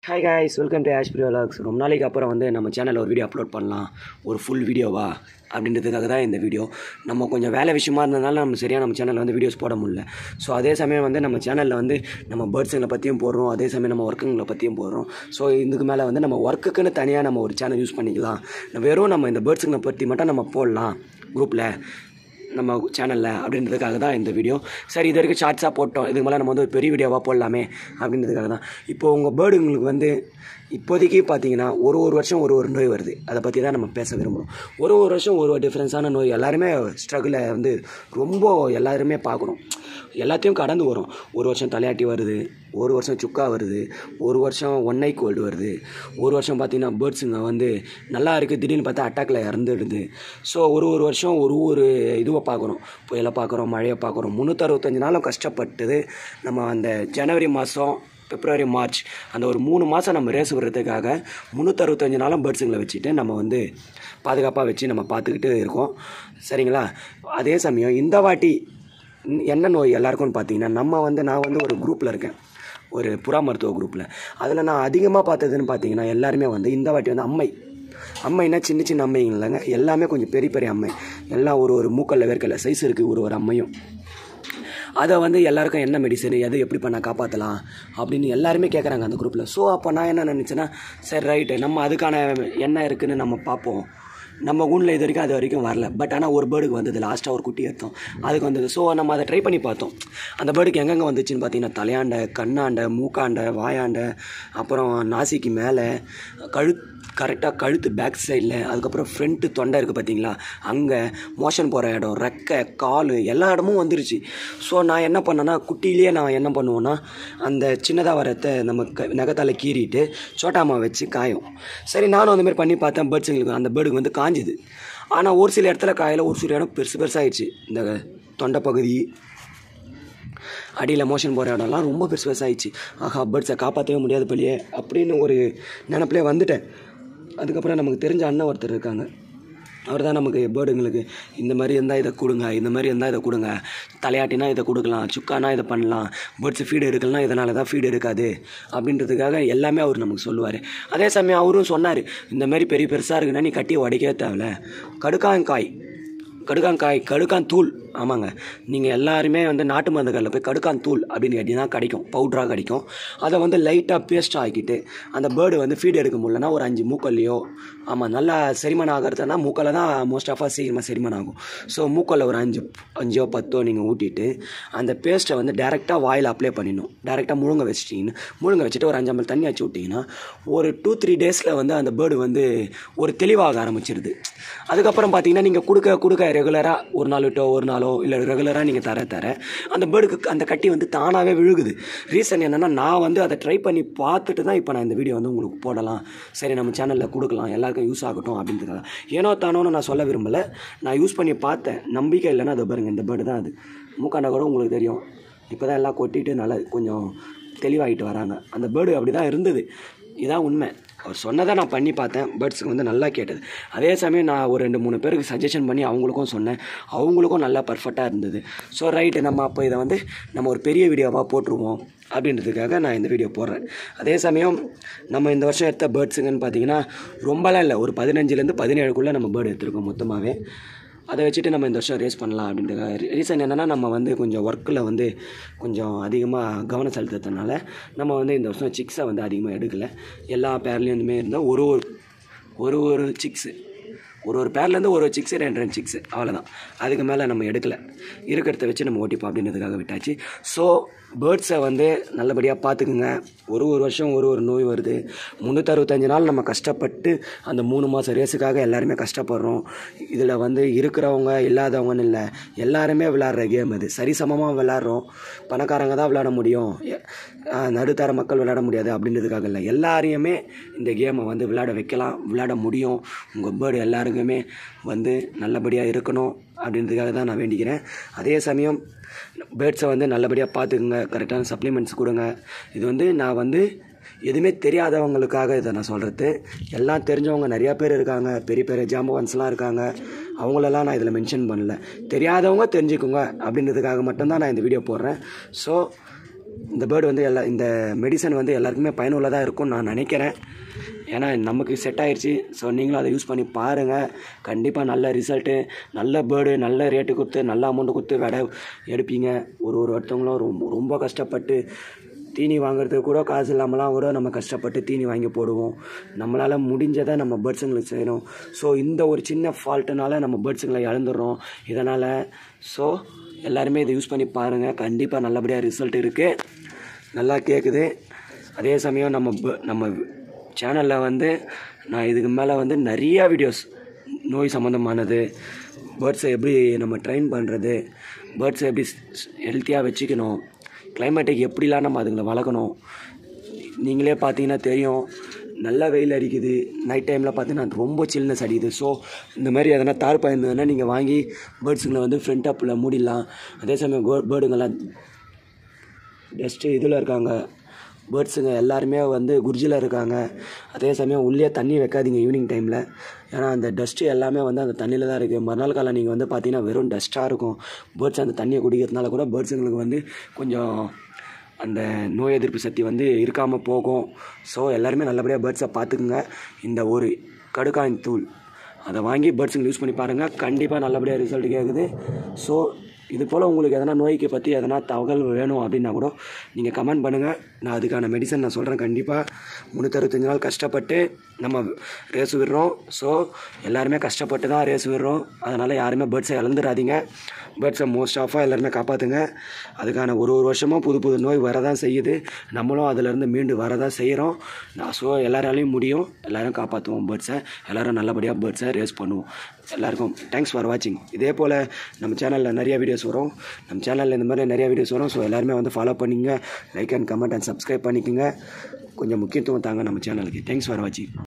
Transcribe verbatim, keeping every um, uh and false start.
Hi guys, welcome to Ash vlogs. ரொம்ப நாளைக்கு அப்புறம் வந்து நம்ம சேனலில் ஒரு வீடியோ அப்லோட் பண்ணலாம், ஒரு ஃபுல் வீடியோவா அப்படின்றதுக்காக தான் இந்த வீடியோ. நம்ம கொஞ்சம் வேலை விஷயமா இருந்ததுனால நம்ம சரியாக நம்ம சேனலில் வந்து வீடியோஸ் போட முடியல. ஸோ அதே சமயம் வந்து நம்ம சேனலில் வந்து நம்ம பேர்ட்ஸுங்களை பற்றியும் போடுறோம், அதே சமயம் நம்ம ஒர்க்குங்களை பற்றியும் போடுறோம். ஸோ இதுக்கு மேலே வந்து நம்ம ஒர்க்குக்குன்னு தனியாக நம்ம ஒரு சேனல் யூஸ் பண்ணிக்கலாம். வெறும் நம்ம இந்த பேர்ட்ஸுங்களை பற்றி மட்டும் நம்ம போடலாம் குரூப்பில் நம்ம சேனலில் அப்படின்றதுக்காக தான் இந்த வீடியோ. சரி, இது வரைக்கும் ஷார்ட்ஸாக போட்டோம், இதுக்கு மேலே நம்ம வந்து ஒரு பெரிய வீடியோவாக போடலாமே அப்படின்றதுக்காக தான். இப்போது உங்கள் பேர்டுங்களுக்கு வந்து இப்போதைக்கு பார்த்தீங்கன்னா ஒரு ஒரு வருஷம் ஒரு ஒரு நோய் வருது, அதை பற்றி தான் நம்ம பேச விரும்புகிறோம். ஒரு ஒரு வருஷம் ஒரு ஒரு டிஃப்ரென்ஸான நோய் எல்லாருமே ஸ்ட்ரகிளை வந்து ரொம்ப எல்லாருமே பார்க்குறோம், எல்லாத்தையும் கடந்து வரும். ஒரு வருஷம் தலையாட்டி வருது, ஒரு வருஷம் சுக்கா வருது, ஒரு வருஷம் ஒன் ஐ கோல்டு வருது, ஒரு வருஷம் பார்த்திங்கன்னா பேர்ட்ஸுங்க வந்து நல்லா இருக்குது, திடீர்னு பார்த்தா அட்டாக்கில் இறந்துடுது. ஸோ ஒரு ஒரு வருஷம் ஒரு ஒரு இதுவை பார்க்குறோம், புயலை பார்க்குறோம், மழையை பார்க்குறோம். முந்நூற்றறுபத்தஞ்சு நாளும் கஷ்டப்பட்டது நம்ம அந்த ஜனவரி மாதம், பிப்ரவரி, மார்ச் அந்த ஒரு மூணு மாதம் நம்ம ரேஸ் விடுறதுக்காக முந்நூற்றறுபத்தஞ்சு நாளும் பேர்ட்ஸுங்களை வச்சுட்டு நம்ம வந்து பாதுகாப்பாக வச்சு நம்ம பார்த்துக்கிட்டு இருக்கோம். சரிங்களா? அதே சமயம் இந்த வாட்டி என்ன நோய் எல்லாருக்கும்னு பார்த்தீங்கன்னா, நம்ம வந்து நான் வந்து ஒரு குரூப்பில் இருக்கேன், ஒரு புறா மருத்துவ குரூப்பில். அதில் நான் அதிகமாக பார்த்ததுன்னு பார்த்தீங்கன்னா எல்லாருமே வந்து இந்த வாட்டி வந்து அம்மை அம்மைனா சின்ன சின்ன அம்மைங்க இல்லைங்க, எல்லாமே கொஞ்சம் பெரிய பெரிய அம்மை, எல்லாம் ஒரு ஒரு மூக்கல்ல வேர்க்கல்ல சைஸ் இருக்குது ஒரு ஒரு அம்மையும். அதை வந்து எல்லாருக்கும் என்ன மெடிசன், எது எப்படி பண்ணால் காப்பாற்றலாம் அப்படின்னு எல்லாருமே கேட்குறாங்க அந்த குரூப்பில். ஸோ அப்போ நான் என்ன நினச்சேன்னா, சரி ரைட்டு, நம்ம அதுக்கான என்ன இருக்குதுன்னு நம்ம பார்ப்போம். நம்ம ஊனில் இது வரைக்கும் அது வரைக்கும் வரல, பட் ஆனால் ஒரு பேர்டுக்கு வந்தது, லாஸ்ட்டாக ஒரு குட்டி எடுத்தோம், அதுக்கு வந்தது. ஸோ நம்ம அதை ட்ரை பண்ணி பார்த்தோம். அந்த பேர்டுக்கு எங்கெங்கே வந்துச்சுன்னு பார்த்தீங்கன்னா, தலையாண்டை, கண்ணாண்டை, மூக்காண்டை, வாயாண்டை, அப்புறம் நாசிக்கு மேலே, கழு கரெக்டாக கழுத்து பேக் சைடில், அதுக்கப்புறம் ஃப்ரண்ட்டு தொண்டை இருக்குது பார்த்தீங்களா, அங்கே மோஷன் போகிற இடம், ரெக்கை, கால், எல்லா இடமும் வந்துருச்சு. ஸோ நான் என்ன பண்ணேன்னா, குட்டியிலேயே நான் என்ன பண்ணுவேன்னா, அந்த சின்னதாக வரத்தை நம்ம க நகத்தால் கீறிட்டு சோட்டாமா வச்சு காயும். சரி, நானும் அந்தமாதிரி பண்ணி பார்த்தேன். பேர்ட்ஸுங்களுக்கு அந்த பேர்டுக்கு வந்து காஞ்சுது. ஆனால் ஒரு சில இடத்துல காயில், ஒரு சில இடம் பெருசு பெருசாகிடுச்சு. இந்த தொண்டை பகுதி, அடியில் மோஷன் போகிற இடம்லாம் ரொம்ப பெருசு பெருசாகிடுச்சு. ஆஹா, பேர்ட்ஸை காப்பாற்றவே முடியாது போலியே அப்படின்னு ஒரு நினப்பிலே வந்துட்டேன். அதுக்கப்புறம் நமக்கு தெரிஞ்ச அண்ணன் ஒருத்தர் இருக்காங்க, அவர் தான் நமக்கு பேர்டுங்களுக்கு இந்த மாதிரி இருந்தால் இதை கொடுங்க, இந்த மாதிரி இருந்தால் இதை கொடுங்க, தலையாட்டினா இதை கொடுக்கலாம், சுக்கானா இதை பண்ணலாம், பேர்ட்ஸு ஃபீடு எடுக்கலாம், இதனால தான் ஃபீடு இருக்காது அப்படின்றதுக்காக எல்லாமே அவர் நமக்கு சொல்லுவார். அதே சமயம் அவரும் சொன்னார், இந்த மாதிரி பெரிய பெருசாக இருக்குன்னா நீ கட்டி உடைக்கவே தேவையில்ல, கடுக்காங்காய் கடுக்காங்காய் கடுக்கான் தூள், ஆமாங்க, நீங்கள் எல்லாருமே வந்து நாட்டு மருந்து கடையில் போய் கடுக்கான் தூள் அப்படின்னு கேட்டிங்கன்னா கிடைக்கும், பவுட்ராக கிடைக்கும். அதை வந்து லைட்டாக பேஸ்ட் ஆக்கிட்டு அந்த பேர்டு வந்து ஃபீடு எடுக்க முடியலன்னா ஒரு அஞ்சு மூக்கல்லையோ, ஆமாம், நல்லா செரிமானம் ஆகிறதுனா மூக்கல்ல தான் மோஸ்ட் ஆஃபாக சீக்கிரமாக செரிமானம் ஆகும். ஸோ மூக்கல்ல ஒரு அஞ்சு அஞ்சோ பத்தோ நீங்கள் ஊட்டிட்டு அந்த பேஸ்ட்டை வந்து டேரெக்டாக வாயில் அப்ளை பண்ணிடணும். டேரெக்டாக முழுங்க வச்சிட்டிங்கன்னா, முழுங்க வச்சுட்டு ஒரு அஞ்சு தண்ணி வச்சு விட்டிங்கன்னா ஒரு டூ த்ரீ டேஸில் வந்து அந்த பேர்டு வந்து ஒரு தெளிவாக ஆரம்பிச்சிருது. அதுக்கப்புறம் பார்த்தீங்கன்னா, நீங்கள் கொடுக்க கொடுக்க ரெகுலராக ஒரு நாள் விட்டோ ஒரு நாளோ இல்லை ரெகுலராக நீங்கள் தர தர அந்த பேர்டுக்கு அந்த கட்டி வந்து தானாகவே விழுகுது. ரீசன் என்னென்னா, நான் வந்து அதை ட்ரை பண்ணி பார்த்துட்டு தான் இப்போ நான் இந்த வீடியோ வந்து உங்களுக்கு போடலாம், சரி நம்ம சேனலில் கொடுக்கலாம், எல்லாருக்கும் யூஸ் ஆகட்டும் அப்படின்றதுக்காக. ஏனோ தானோன்னு நான் சொல்ல விரும்பலை, நான் யூஸ் பண்ணி பார்த்தேன், நம்பிக்கை இல்லைன்னா அதை பாருங்கள், இந்த பேர்டு தான் அது. மூக்காண்டை கூட உங்களுக்கு தெரியும், இப்போ தான் எல்லாம் கொட்டிட்டு நல்லா கொஞ்சம் தெளிவாகிட்டு வராங்க. அந்த பேர்டு அப்படி தான் இருந்தது, இதான் உண்மை. அவர் சொன்னதை நான் பண்ணி பார்த்தேன், பேர்ட்ஸுக்கு வந்து நல்லா கேட்டது. அதே சமயம் நான் ஒரு ரெண்டு மூணு பேருக்கு சஜஷன் பண்ணி அவங்களுக்கும் சொன்னேன், அவங்களுக்கும் நல்லா பர்ஃபெக்டாக இருந்தது. ஸோ ரைட்டு, நம்ம அப்போ இதை வந்து நம்ம ஒரு பெரிய வீடியோவாக போட்டுருவோம் அப்படின்றதுக்காக நான் இந்த வீடியோ போடுறேன். அதே சமயம் நம்ம இந்த வருஷம் எடுத்த பேர்ட்ஸுங்கன்னு பார்த்தீங்கன்னா ரொம்பலாம் இல்லை, ஒரு பதினஞ்சுலேருந்து பதினேழுக்குள்ளே நம்ம பேர்டு எடுத்துருக்கோம் மொத்தமாகவே. அதை வச்சுட்டு நம்ம இந்த வருஷம் ரேஸ் பண்ணலாம் அப்படின்றதுக்காக. ரீசன் என்னென்னா, நம்ம வந்து கொஞ்சம் ஒர்க்கில் வந்து கொஞ்சம் அதிகமாக கவனம் செலுத்துறதுனால நம்ம வந்து இந்த வருஷம் சிக்ஸை வந்து அதிகமாக எடுக்கலை. எல்லா பேர்லேருந்துமே இருந்தால் ஒரு ஒரு ஒரு ஒரு சிக்ஸு ஒரு ஒரு பேர்லேருந்து ஒரு ஒரு சிக்ஸு ரெண்டு ரெண்டு சிக்ஸு அவ்வளோதான், அதுக்கு மேலே நம்ம எடுக்கலை. இருக்கிறத வச்சு நம்ம ஓட்டிப்போம் அப்படின்றதுக்காக விட்டாச்சு. ஸோ பேர்ட்ஸை வந்து நல்லபடியாக பார்த்துக்குங்க. ஒரு ஒரு வருஷம் ஒரு ஒரு நோய் வருது. முந்நூற்றறுபத்தஞ்சு நாள் நம்ம கஷ்டப்பட்டு அந்த மூணு மாதம் ரேஸுக்காக எல்லாருமே கஷ்டப்படுறோம். இதில் வந்து இருக்கிறவங்க இல்லாதவங்கன்னு இல்லை, எல்லாருமே விளையாடுற கேம் இது. சரிசமமாக விளையாடுறோம், பணக்காரங்க தான் விளையாட முடியும், நடுத்தர மக்கள் விளையாட முடியாது அப்படின்றதுக்காக இல்லை, எல்லாரையுமே இந்த கேமை வந்து விளையாட வைக்கலாம், விளையாட முடியும். உங்கள் பேர்டு எல்லாருக்குமே வந்து நல்லபடியாக இருக்கணும் அப்படின்றதுக்காக தான் நான் வேண்டிக்கிறேன். அதே சமயம் பேர்ட்ஸை வந்து நல்லபடியாக பார்த்துக்குங்க, கரெக்டான சப்ளிமெண்ட்ஸ் கொடுங்க. இது வந்து நான் வந்து எதுவுமே தெரியாதவங்களுக்காக இதை நான் சொல்கிறது. எல்லாம் தெரிஞ்சவங்க நிறையா பேர் இருக்காங்க, பெரிய பெரிய ஜாம்பவான்ஸ்லாம் இருக்காங்க, அவங்களெல்லாம் நான் இதில் மென்ஷன் பண்ணல. தெரியாதவங்க தெரிஞ்சுக்குங்க அப்படின்றதுக்காக மட்டும்தான் நான் இந்த வீடியோ போடுறேன். ஸோ இந்த பேர்டு வந்து எல்லா இந்த மெடிசன் வந்து எல்லாருக்குமே பயனுள்ளதாக இருக்கும்னு நான் நினைக்கிறேன். ஏன்னா நமக்கு செட் ஆகிடுச்சு. ஸோ நீங்களும் அதை யூஸ் பண்ணி பாருங்கள். கண்டிப்பாக நல்ல ரிசல்ட்டு, நல்ல பேர்டு, நல்ல ரேட்டு கொடுத்து நல்ல அமௌண்ட்டு கொடுத்து விடை எடுப்பீங்க. ஒரு ஒரு ஒருத்தவங்களும் ரொம்ப ரொம்ப கஷ்டப்பட்டு தீனி வாங்குறதுக்கு கூட காசு இல்லாமலாம் கூட நம்ம கஷ்டப்பட்டு தீனி வாங்கி போடுவோம். நம்மளால் முடிஞ்சதை நம்ம பேர்ட்ஸுங்களுக்கு செய்யணும். ஸோ இந்த ஒரு சின்ன ஃபால்ட்டுனால நம்ம பேர்ட்ஸுங்களை இழந்துடுறோம் இதனால். ஸோ எல்லாருமே இதை யூஸ் பண்ணி பாருங்கள். கண்டிப்பாக நல்லபடியாக ரிசல்ட் இருக்குது, நல்லா கேட்குது. அதே சமயம் நம்ம நம்ம சேனலில் வந்து நான் இதுக்கு மேலே வந்து நிறையா வீடியோஸ் நோய் சம்மந்தமானது, பேர்ட்ஸை எப்படி நம்ம ட்ரெயின் பண்ணுறது, பேர்ட்ஸை எப்படி ஹெல்த்தியாக வச்சுக்கணும், கிளைமேட்டுக்கு எப்படிலாம் நம்ம அதுங்களை வளர்க்கணும். நீங்களே பார்த்தீங்கன்னா தெரியும், நல்லா வெயில் அடிக்குது. நைட் டைமில் பார்த்தீங்கன்னா ரொம்ப சில்னஸ் அடிக்குது. ஸோ இந்த மாதிரி எதனா தார்பாய் இருந்ததுன்னா நீங்கள் வாங்கி பேர்ட்ஸுங்களை வந்து ஃப்ரண்ட் அப்பில் மூடிடலாம். அதே சமயம் கோ பேர்டுங்கள்லாம் டஸ்ட்டு இதில் இருக்காங்க, பேர்ட்ஸுங்க எல்லாருமே வந்து குர்ஜில் இருக்காங்க. அதே சமயம் உள்ளே தண்ணி வைக்காதீங்க ஈவினிங் டைமில். ஏன்னா அந்த டஸ்ட்டு எல்லாமே வந்து அந்த தண்ணியில் தான் இருக்குது. மறுநாள் காலம் நீங்கள் வந்து பார்த்தீங்கன்னா வெறும் டஸ்ட்டாக இருக்கும். பேர்ட்ஸ் அந்த தண்ணியை குடிக்கிறதுனால கூட பேர்ட்ஸுங்களுக்கு வந்து கொஞ்சம் அந்த நோய் எதிர்ப்பு சக்தி வந்து இருக்காமல் போகும். ஸோ எல்லாருமே நல்லபடியாக பேர்ட்ஸை பார்த்துக்குங்க. இந்த ஒரு கடுக்காயின் தூள் அதை வாங்கி பேர்ட்ஸுங்க யூஸ் பண்ணி பாருங்கள். கண்டிப்பாக நல்லபடியாக ரிசல்ட் கேட்குது. ஸோ இது போல் உங்களுக்கு எதனா நோய்க்கு பற்றி எதனா தகவல் வேணும் அப்படின்னா கூட நீங்கள் கமெண்ட் பண்ணுங்கள். நான் அதுக்கான மெடிசன் நான் சொல்கிறேன். கண்டிப்பாக முந்நூற்றறுபத்தஞ்சு நாள் கஷ்டப்பட்டு நம்ம ரேஸ் விடுறோம். ஸோ எல்லாருமே கஷ்டப்பட்டு தான் ரேஸ் விடுறோம். அதனால் யாருமே பேர்ட்ஸை இழந்துடாதீங்க. பேர்ட்ஸை மோஸ்ட் ஆஃபாக எல்லாருமே காப்பாற்றுங்க. அதுக்கான ஒரு ஒரு வருஷமும் புது புது நோய் வரதான் செய்யுது. நம்மளும் அதிலேருந்து மீண்டு வரதான் செய்கிறோம். நான் ஸோ எல்லாராலையும் முடியும். எல்லோரும் காப்பாற்றுவோம் பேர்ட்ஸை. எல்லோரும் நல்லபடியாக பேர்ட்ஸை ரேஸ் பண்ணுவோம். எல்லாருக்கும் தேங்க்ஸ் ஃபார் வாட்சிங். இதே போல் நம்ம சேனலில் நிறைய வீடியோஸ் வரும். நம்ம சேனலில் இந்த மாதிரி நிறைய வீடியோஸ் வரும். ஸோ எல்லாருமே வந்து ஃபாலோ பண்ணிங்க, like and comment and subscribe பண்ணிக்கோங்க. கொஞ்சம் முக்கியத்துவம் தாங்க நம்ம சேனலுக்கு. தேங்க்ஸ் ஃபார் வாட்சிங்.